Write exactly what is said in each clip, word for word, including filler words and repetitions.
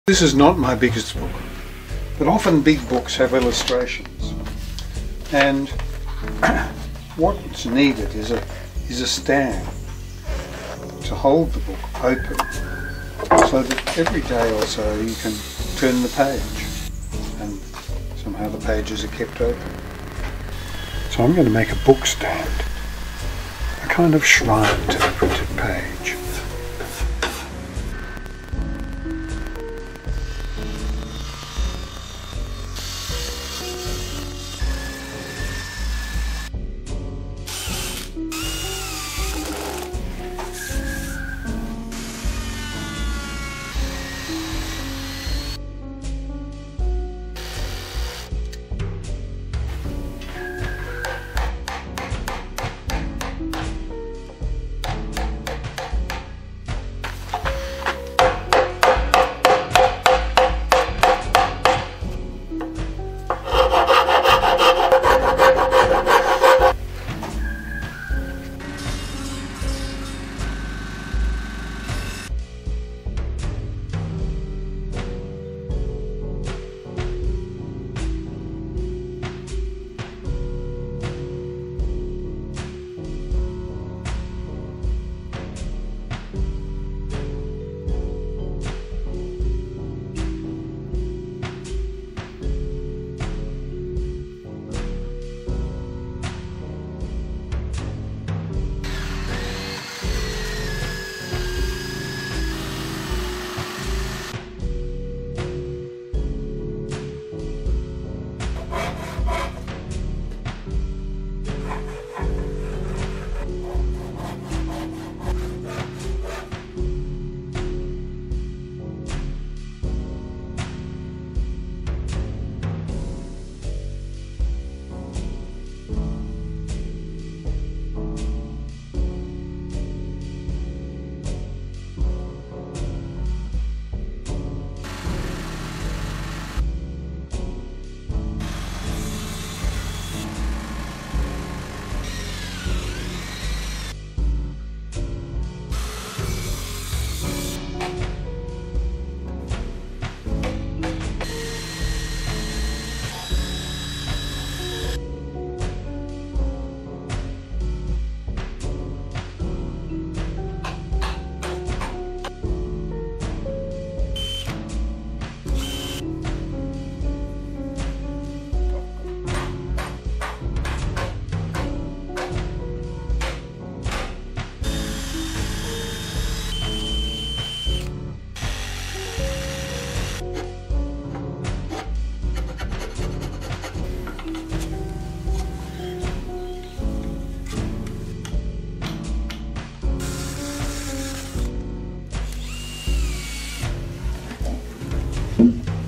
This is not my biggest book, but often big books have illustrations, and what's needed is a is a stand to hold the book open, so that every day or so you can turn the page, and somehow the pages are kept open. So I'm going to make a book stand, a kind of shrine to the printed page.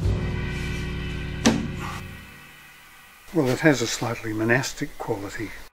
Well, it has a slightly monastic quality.